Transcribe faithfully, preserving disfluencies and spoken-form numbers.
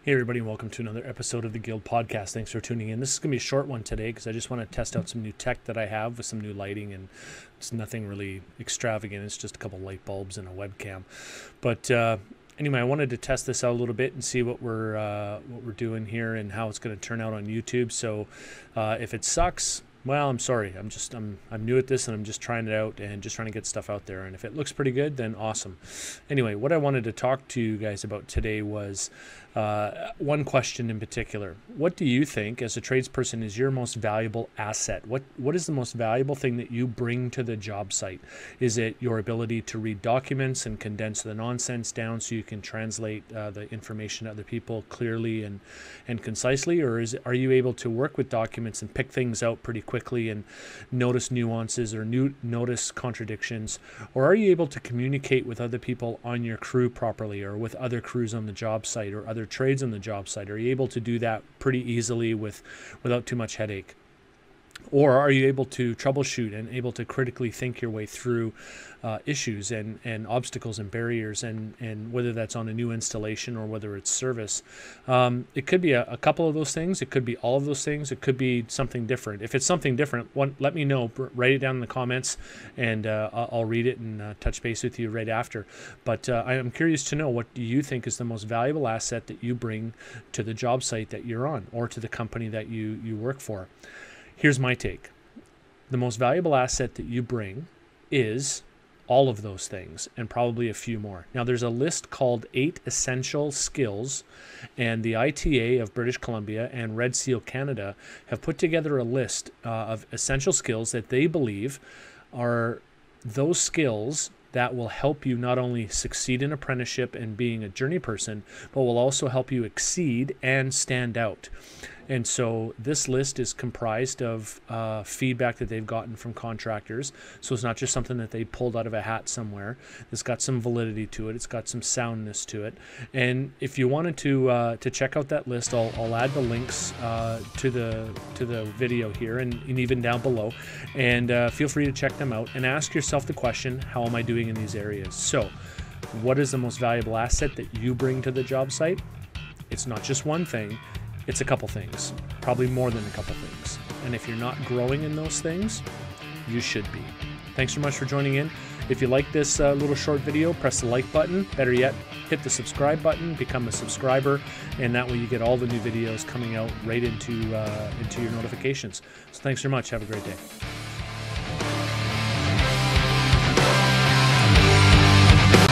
Hey everybody, and welcome to another episode of the Guild Podcast. Thanks for tuning in. This is going to be a short one today because I just want to test out some new tech that I have with some new lighting, and it's nothing really extravagant. It's just a couple light bulbs and a webcam. But uh, anyway, I wanted to test this out a little bit and see what we're uh, what we're doing here and how it's going to turn out on YouTube. So uh, if it sucks, well, I'm sorry. I'm just I'm I'm new at this, and I'm just trying it out and just trying to get stuff out there. And if it looks pretty good, then awesome. Anyway, what I wanted to talk to you guys about today was uh, one question in particular. What do you think, as a tradesperson, is your most valuable asset? What what is the most valuable thing that you bring to the job site? Is it your ability to read documents and condense the nonsense down so you can translate uh, the information to other people clearly and and concisely, or is it, are you able to work with documents and pick things out pretty quickly? quickly and notice nuances or new notice contradictions? Or are you able to communicate with other people on your crew properly, or with other crews on the job site, or other trades on the job site? Are you able to do that pretty easily with without too much headache? Or are you able to troubleshoot and able to critically think your way through uh, issues and, and obstacles and barriers, and, and whether that's on a new installation or whether it's service? Um, it could be a, a couple of those things. It could be all of those things. It could be something different. If it's something different, one, let me know. Write it down in the comments, and uh, I'll read it and uh, touch base with you right after. But uh, I am curious to know, what do you think is the most valuable asset that you bring to the job site that you're on, or to the company that you, you work for? Here's my take. The most valuable asset that you bring is all of those things, and probably a few more. Now, there's a list called Eight Essential Skills, and the I T A of British Columbia and Red Seal Canada have put together a list uh, of essential skills that they believe are those skills that will help you not only succeed in apprenticeship and being a journey person, but will also help you exceed and stand out. And so this list is comprised of uh, feedback that they've gotten from contractors. So it's not just something that they pulled out of a hat somewhere. It's got some validity to it. It's got some soundness to it. And if you wanted to uh, to check out that list, I'll, I'll add the links uh, to the to the video here, and, and even down below. And uh, feel free to check them out and ask yourself the question, how am I doing in these areas? So what is the most valuable asset that you bring to the job site? It's not just one thing. It's a couple things, probably more than a couple things. And if you're not growing in those things, you should be. Thanks so much for joining in. If you like this uh, little short video, press the like button. Better yet, hit the subscribe button, become a subscriber, and that way you get all the new videos coming out right into, uh, into your notifications. So thanks so much. Have a great day.